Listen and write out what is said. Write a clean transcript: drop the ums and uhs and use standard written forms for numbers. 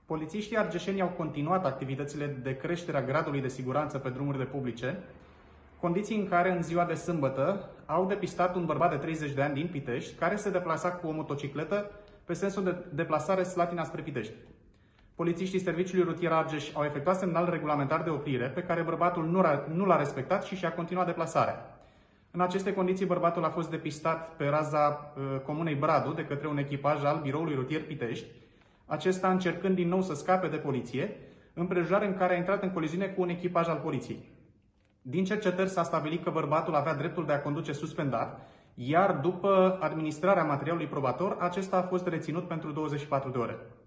Polițiștii argeșeni au continuat activitățile de creștere a gradului de siguranță pe drumurile publice, condiții în care în ziua de sâmbătă au depistat un bărbat de 30 de ani din Pitești care se deplasa cu o motocicletă pe sensul de deplasare Slatina spre Pitești. Polițiștii Serviciului Rutier Argeș au efectuat semnal regulamentar de oprire pe care bărbatul nu l-a respectat și și-a continuat deplasarea. În aceste condiții, bărbatul a fost depistat pe raza comunei Bradu de către un echipaj al Biroului Rutier Pitești, acesta încercând din nou să scape de poliție, împrejurare în care a intrat în coliziune cu un echipaj al poliției. Din cercetări s-a stabilit că bărbatul avea dreptul de a conduce suspendat, iar după administrarea materialului probator, acesta a fost reținut pentru 24 de ore.